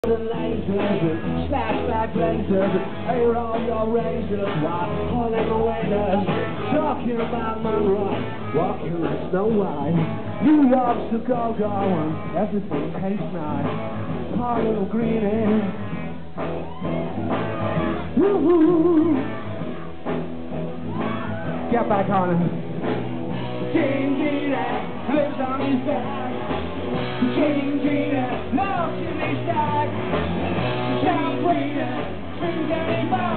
Lasers, flashback lasers, air all your razors while holding the windows. Talking about Monroe, walking like Snow White. New York's a go-go and everything tastes nice. Part of green air. Woo-hoo. Get back on it. King Gina lives on his back. King Gina loves in his back. Can't wait to drink anymore.